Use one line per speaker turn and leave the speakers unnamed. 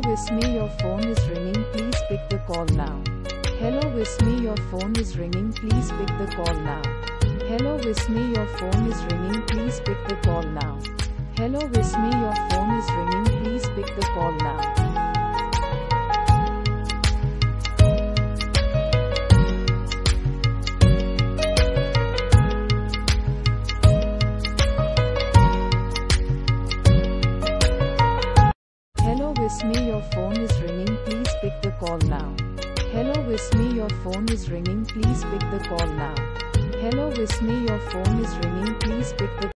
VISMAYA Your Phone is ringing, please pick the call now. Hello VISMAYA Your Phone is ringing, please pick the call now. Hello VISMAYA Your Phone is ringing, please pick the call now. Hello VISMAYA Your Phone is ringing, please pick the call now. Hello VISMAYA Your Phone is ringing, please pick the call now. Hello VISMAYA Your Phone is ringing, please pick the call now. Hello VISMAYA Your Phone is ringing, please pick the